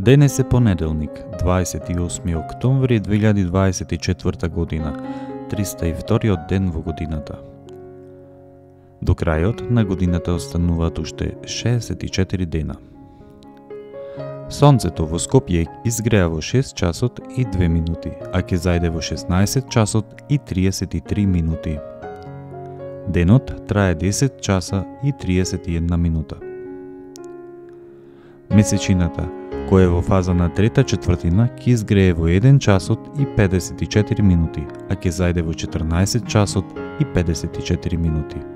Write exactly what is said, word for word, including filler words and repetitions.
Денес е понеделник, дваесет и осми октомври две илјади дваесет и четврта година, триста и вториот ден во годината. До крајот на годината остануваат уште шеесет и четири дена. Сонцето во Скопје изгреа во шест часот и две минути, а ќе зајде во шеснаесет часот и триесет и три минути. Денот трае десет часа и триесет и една минута. Месечината, која е во фаза на трета четвртина, ќе изгрее во еден часот и педесет и четири минути, а ќе зајде во четрнаесет часот и педесет и четири минути.